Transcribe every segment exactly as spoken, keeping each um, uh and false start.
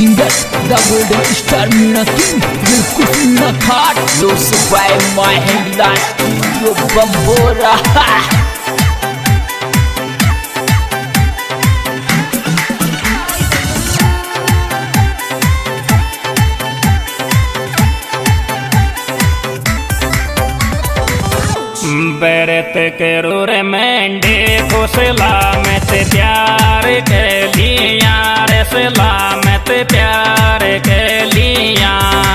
Singer the golden star Meena king बिल्कुल मीना खाट लोस by Mahindra studio Bambora. बेरत करो रे मेंढे को सलामत प्यार के लिया रे सलामत प्यार के लिया।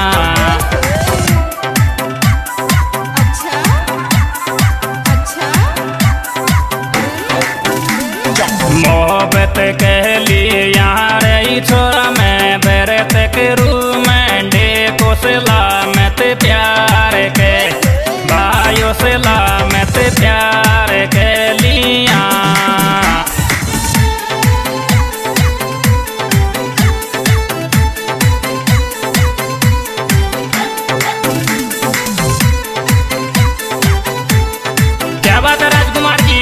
अच्छा अच्छा मोहब्बत के लिया रे छोरा मैं बेरत करूँ मेंढे को सलामत प्यार के भाइयों सलामत प्यार के लिया। क्या बात है राजकुमार जी।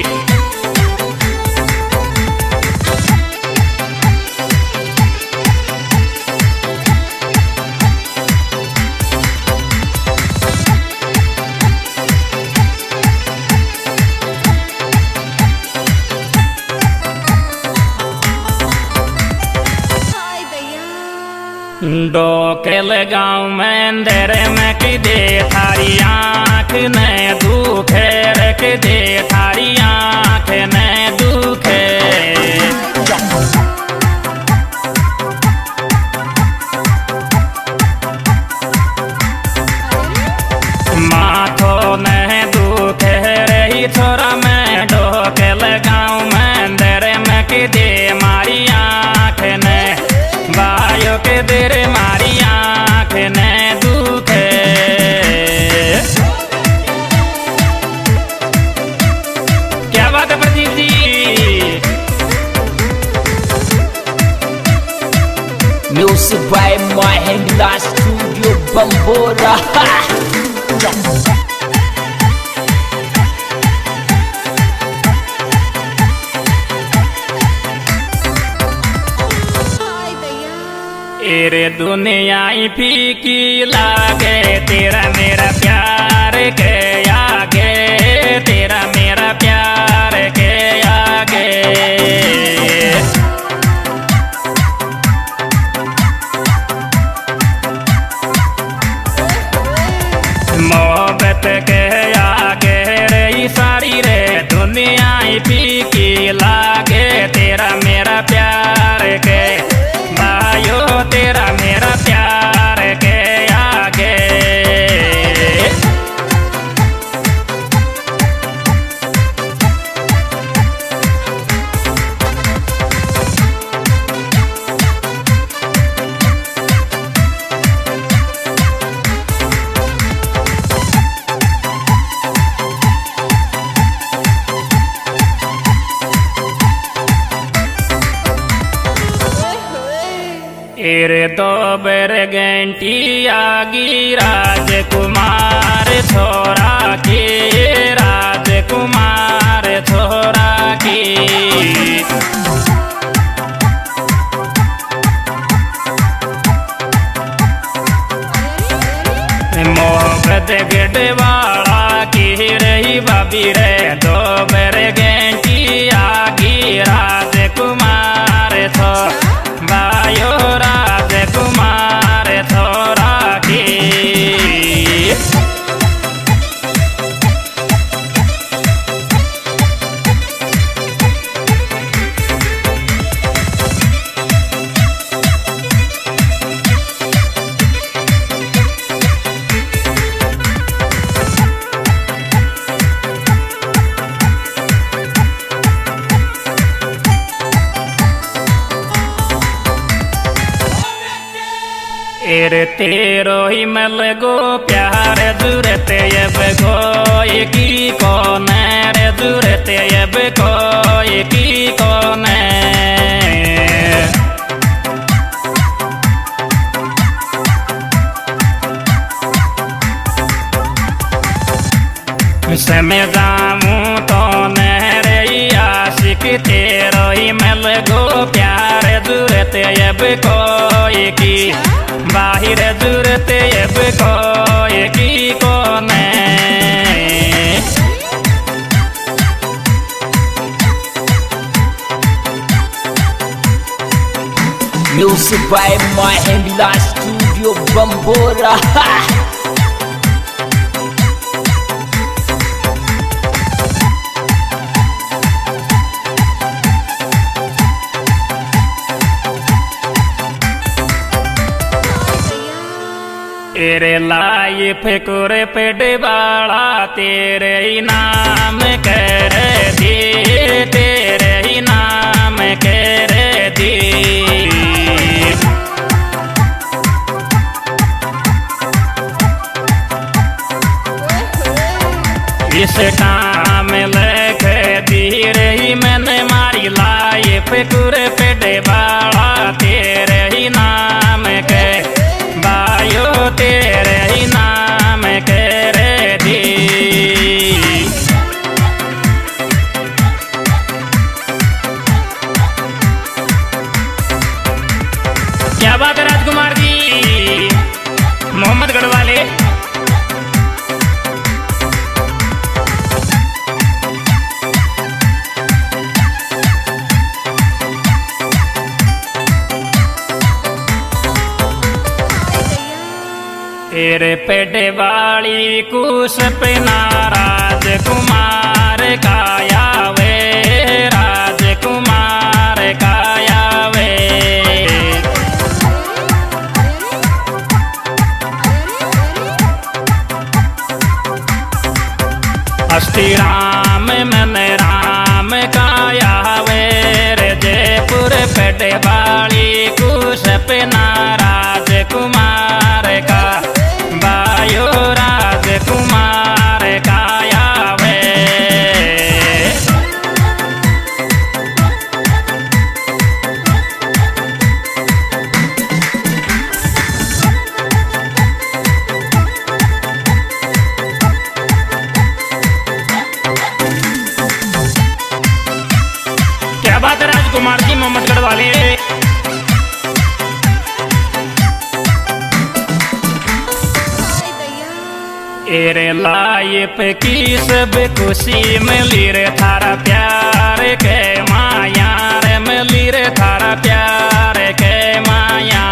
डोकेल गाँव में अंधेरे में कि दे थारी आँख ने दुखे रे कि दे थारी आँख ने दुखे। माथो ने दुखे रे छोरा में डोकेल गाँव में अंधेरे में कि दे मारी आँख ने भाइयों के देर मारी आँख ने दुखे। क्या बात है Pradeep ji. Music by Mahindra studio Bambora. तेरे दुनिया फीकी लागे तेरा मेरा प्यार के आगे तेरा मेरा प्यार के आगे। मोहब्बत के आगे रे सारी रे दुनिया फीकी लागे तेरा मेरा प्यार के भाइयों तेरा मेरा प्यार के आगे। तेरे दो बेर घंटी आगी राजकुमार छोरा की राजकुमार छोरा की। मोहब्बत गढ़वाला की रही भाभी रे दो बेर घंटी आगी राजकुमार छोरा भाइयों राजकुमार छोरा की। तेरे तेरो ही मल गो प्यार जुरते अब कोई की कौन रे जुरते अब कोई की कौन। समय जाऊं तो नहरे आशिक तेरो ही मल गो प्यार जुरते अब कोई की बाहर जरूरत अब कोई की कोने Music by Mahindra Studio Bambora. तेरे लाइफ कुरे पेट बाड़ा तेरे ही नाम कर दी तेरे ही नाम कर दी इस काम लिख दी रही मैंने मारी लाइफ कुरे पेट बाड़ा तेरे ही नाम के बायो तेरे ही नाम कर दी क्या बात है राजकुमार जी मोहम्मद गढ़वाले तेरे पेट वाली कुश पे राजकुमार काया वे राजकुमार काया वे अष्टी राम मन राम काया वे रे जयपुर पेट वाली कुश पे राजकुमार का बायो राजकुमार काया वे क्या बात है राजकुमार जी मोहम्मद गढ़वाले तेरे लाइफ की सब खुशी मिली रे थारा प्यार के माया रे मिली रे थारा प्यार के माया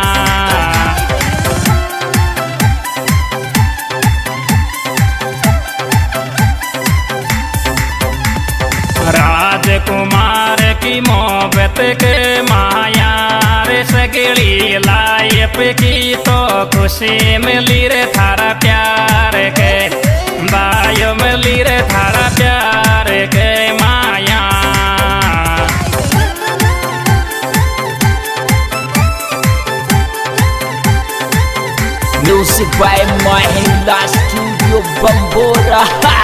राजकुमार की मोहब्बत के माया रे सगली लाइफ की तो खुशी मिली रे थारा प्यार के बायो मिली रे थारा प्यार के माया Music by Mahindra Studio Bambora.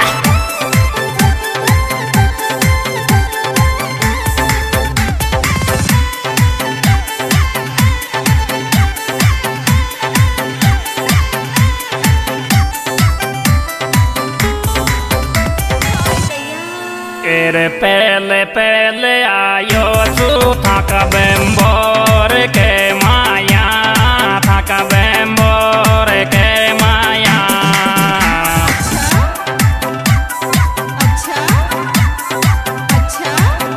तेरे पहले पहले आयो तू था का बेम्बोर के माया था का बेम्बोर के माया अच्छा अच्छा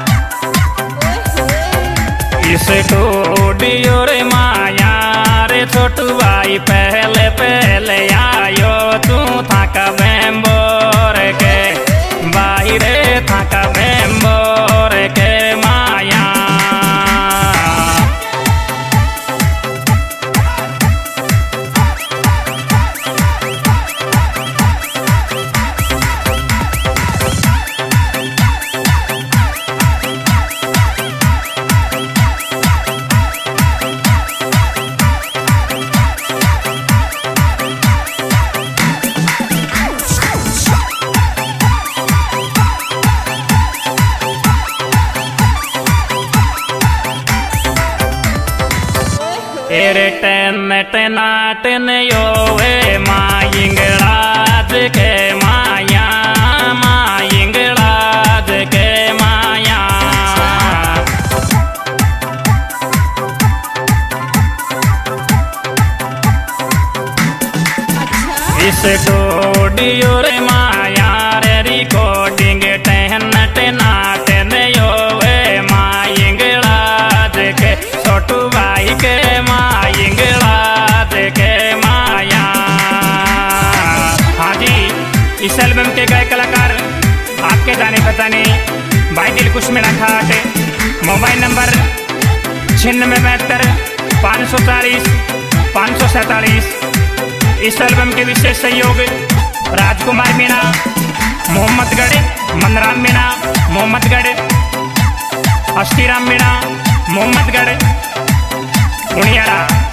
इस स्टूडियो रे माया रे छोटू भाई पहले पहले आयो तू था का बेम्बोर के बाहरे था का बेम्बोर के माया तेरे टन टनाटन योवे मायिंगराज के माया मायिंगराज के माया स्टूडियो रे माया रे रिकॉर्डिंग टहन टनाट नयो वे मायंगला देखे छोटू भाई के मायंगला देखे माया। हाँ जी, इस एल्बम के गए कलाकार आपके जाने पताने भाई दिलकुश में खाट। मोबाइल नंबर छिन्नवे बहत्तर पाँच सौ चालीस पाँच सौ सैतालीस। इस एल्बम के विशेष सहयोग राजकुमार मीणा मोहम्मदगढ़, मनराम मीणा मोहम्मदगढ़, अस्थिराम मीणा मोहम्मदगढ़, उनियारा।